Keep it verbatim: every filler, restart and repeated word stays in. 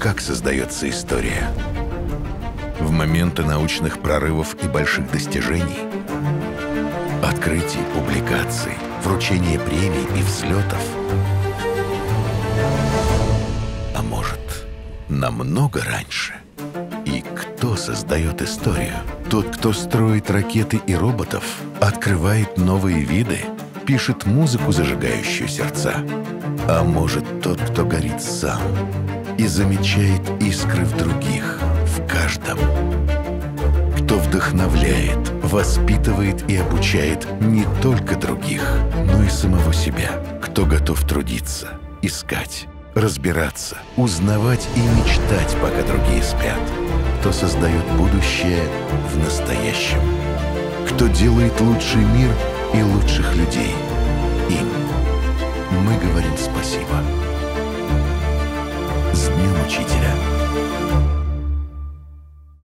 как создается история. В моменты научных прорывов и больших достижений, открытий, публикаций, вручения премий и взлетов. А может, намного раньше? И кто создает историю? Тот, кто строит ракеты и роботов, открывает новые виды, пишет музыку, зажигающую сердца. А может, тот, кто горит сам и замечает искры в других, в каждом. Кто вдохновляет, воспитывает и обучает не только других, но и самого себя. Кто готов трудиться, искать, разбираться, узнавать и мечтать, пока другие спят. Кто создает будущее в настоящем. Кто делает лучший мир и лучших людей. Им мы говорим спасибо. С Днем Учителя!